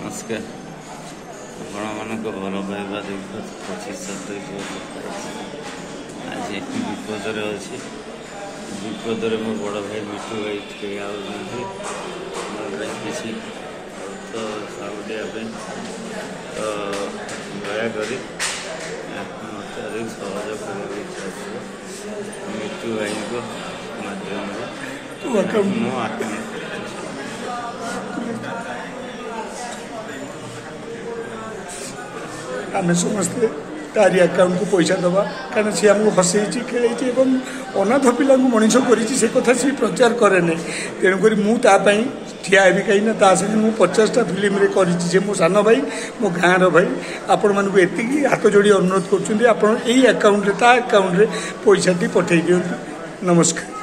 नमस्कार आपण भल पाइबा दीर्घ 25-27 वर्ष आज विपद अच्छी विपद मो बड़ भाई मिठू भाई टे किसी तो साउडिया तो दयाकोरी मत अधिक सहयोग कर मिठू भाई को माध्यम मो आकाउंट आम समस्ते तारी अकाउंट को पैसा दबा कारण सी आमको हसई खेल अनाथ पिला मनीष कर कथा सी प्रचार करे तेणुक मुझे ठिया भी कहीं ता संगे मुझे 50टा फिल्म कर मो सान भाई मो गाँव भाई आपण मानक एति हाथ जोड़ी अनुरोध कर अकाउंट ता अकाउंट पैसा पठे दिंतु नमस्कार।